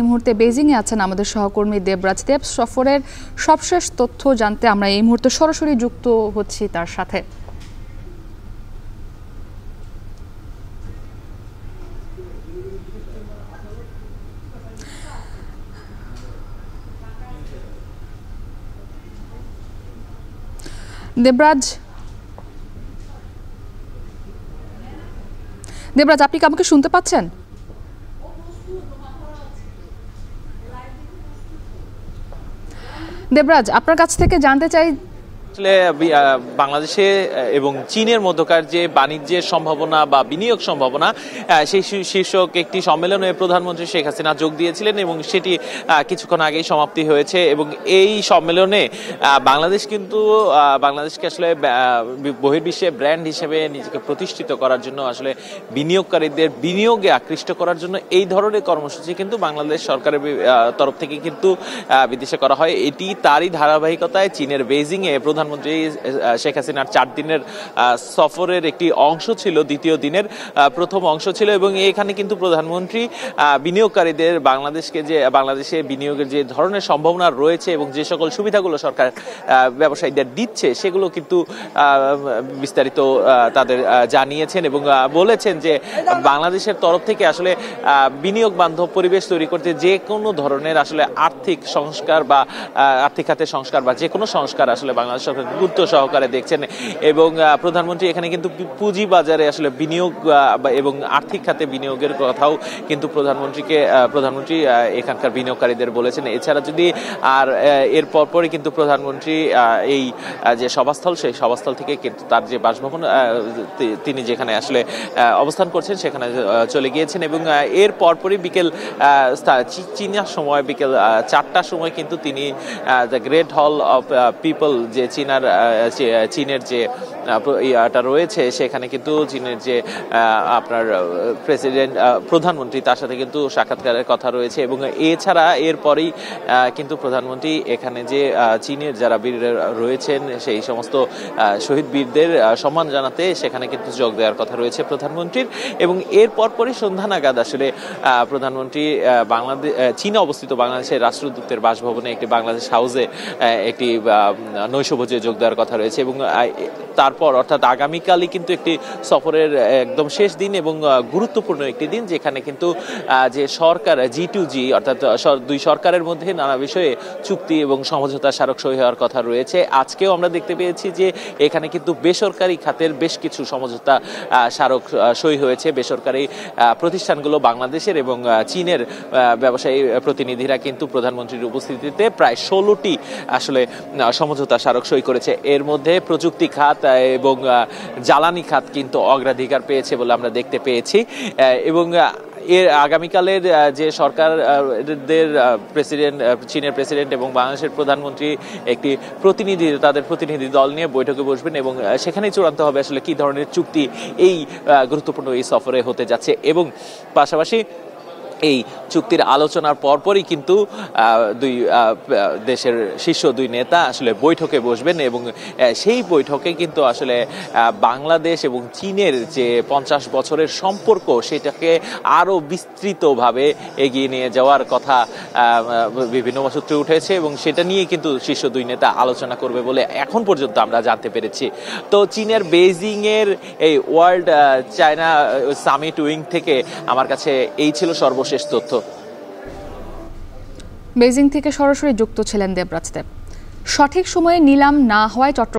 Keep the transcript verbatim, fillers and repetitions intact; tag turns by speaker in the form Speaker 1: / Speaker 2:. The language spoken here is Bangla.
Speaker 1: মুহূর্তে বেজিংয়ে আছেন আমাদের সহকর্মী দেবরাজ দেব। সফরের সবশেষ তথ্য জানতে আমরা এই মুহূর্তে সরাসরি যুক্ত হচ্ছি তার সাথে। দেবরাজ দেবরাজ আপনি কি আমাকে শুনতে পাচ্ছেন? দেবরাজ, আপনার কাছ থেকে জানতে চাই,
Speaker 2: আসলে বাংলাদেশে এবং চীনের মধ্যকার যে বাণিজ্যের সম্ভাবনা বা বিনিয়োগ সম্ভাবনা, সেই শীর্ষক একটি সম্মেলনে প্রধানমন্ত্রী শেখ হাসিনা যোগ দিয়েছিলেন এবং সেটি কিছুক্ষণ আগেই সমাপ্তি হয়েছে। এবং এই সম্মেলনে বাংলাদেশ কিন্তু বাংলাদেশকে আসলে বহির্বিশ্বে ব্র্যান্ড হিসেবে নিজেকে প্রতিষ্ঠিত করার জন্য, আসলে বিনিয়োগকারীদের বিনিয়োগে আকৃষ্ট করার জন্য এই ধরনের কর্মসূচি কিন্তু বাংলাদেশ সরকারের তরফ থেকে কিন্তু বিদেশে করা হয়। এটি তারই ধারাবাহিকতায় চীনের বেইজিংয়ে প্রধানমন্ত্রী শেখ হাসিনার চার দিনের সফরের একটি অংশ ছিল, দ্বিতীয় দিনের প্রথম অংশ ছিল। এবং এখানে কিন্তু প্রধানমন্ত্রী বিনিয়োগকারীদের বাংলাদেশকে যে বাংলাদেশে বিনিয়োগের যে ধরনের সম্ভাবনা রয়েছে এবং যে সকল সুবিধাগুলো সরকার ব্যবসায়ীদের দিচ্ছে সেগুলো কিন্তু বিস্তারিত তাদের জানিয়েছেন এবং বলেছেন যে বাংলাদেশের তরফ থেকে আসলে বিনিয়োগ বান্ধব পরিবেশ তৈরি করতে যে কোনো ধরনের আসলে আর্থিক সংস্কার বা আর্থিক খাতের সংস্কার বা যে কোনো সংস্কার আসলে বাংলাদেশ সরকার গুরুত্ব সহকারে দেখছেন। এবং প্রধানমন্ত্রী এখানে কিন্তু পুঁজি বাজারে আসলে বিনিয়োগ এবং আর্থিক খাতে বিনিয়োগের কথাও কিন্তু প্রধানমন্ত্রীকে প্রধানমন্ত্রী এখানকার বিনিয়োগকারীদের বলেছেন। এছাড়া যদি আর এর পরপরই কিন্তু প্রধানমন্ত্রী এই যে সভাস্থল, সেই সভাস্থল থেকে কিন্তু তার যে বাসভবন তিনি যেখানে আসলে অবস্থান করছেন সেখানে চলে গিয়েছেন। এবং এর পরপরই বিকেল চীনার সময় বিকেল চারটার সময় কিন্তু তিনি the great hall of people, যে চীনার চীনের যে ইয়াটা রয়েছে সেখানে কিন্তু চীনের যে আপনার প্রেসিডেন্ট প্রধানমন্ত্রী তার সাথে কিন্তু সাক্ষাৎকারের কথা রয়েছে। এবং এছাড়া এরপরেই কিন্তু প্রধানমন্ত্রী এখানে যে চীনের যারা বীর রয়েছেন সেই সমস্ত শহীদ বীরদের সম্মান জানাতে সেখানে কিন্তু যোগ দেওয়ার কথা রয়েছে প্রধানমন্ত্রীর। এবং এর পরপরই সন্ধ্যা নাগাদ আসলে প্রধানমন্ত্রী বাংলাদেশ চীনে অবস্থিত বাংলাদেশের রাষ্ট্রদূতের বাসভবনে একটি বাংলাদেশ হাউসে একটি নৈশভোজে যোগ দেওয়ার কথা রয়েছে। এবং তারপর অর্থাৎ আগামীকালই কিন্তু একটি সফরের একদম শেষ দিন এবং গুরুত্বপূর্ণ একটি দিন, যেখানে কিন্তু যে সরকার জি টু জি অর্থাৎ দুই সরকারের মধ্যে নানা বিষয়ে চুক্তি এবং সমঝোতা স্মারক সই হওয়ার কথা রয়েছে। আজকেও আমরা দেখতে পেয়েছি যে এখানে কিন্তু বেসরকারি খাতের বেশ কিছু সমঝোতা স্মারক সই হয়েছে। বেসরকারি প্রতিষ্ঠানগুলো বাংলাদেশের এবং চীনের ব্যবসায়ী প্রতিনিধিরা কিন্তু প্রধানমন্ত্রীর উপস্থিতিতে প্রায় ষোলোটি আসলে সমঝোতা স্মারক সই করেছে। এর মধ্যে প্রযুক্তি খাত এবং জ্বালানি খাত কিন্তু অগ্রাধিকার পেয়েছে বলে আমরা দেখতে পেয়েছি। এবং এর আগামীকালের যে সরকারদের প্রেসিডেন্ট, চীনের প্রেসিডেন্ট এবং বাংলাদেশের প্রধানমন্ত্রী একটি প্রতিনিধি তাদের প্রতিনিধি দল নিয়ে বৈঠকে বসবেন এবং সেখানেই চূড়ান্ত হবে আসলে কি ধরনের চুক্তি এই গুরুত্বপূর্ণ এই সফরে হতে যাচ্ছে। এবং পাশাপাশি এই চুক্তির আলোচনার পরপরই কিন্তু দুই দেশের শীর্ষ দুই নেতা আসলে বৈঠকে বসবেন এবং সেই বৈঠকে কিন্তু আসলে বাংলাদেশ এবং চীনের যে পঞ্চাশ বছরের সম্পর্ক সেটাকে আরও বিস্তৃতভাবে এগিয়ে নিয়ে যাওয়ার কথা বিভিন্ন সূত্রে উঠেছে এবং সেটা নিয়ে কিন্তু শীর্ষ দুই নেতা আলোচনা করবে বলে এখন পর্যন্ত আমরা জানতে পেরেছি। তো চীনের বেইজিংয়ের এই ওয়ার্ল্ড চায়না সামিট উইং থেকে আমার কাছে এই ছিল সর্বশেষ শেষ তথ্য।
Speaker 1: বেইজিং থেকে সরাসরি যুক্ত ছিলেন দেবরাজ দেব। সঠিক সময়ে নিলাম না হওয়ায় চট্টগ্রাম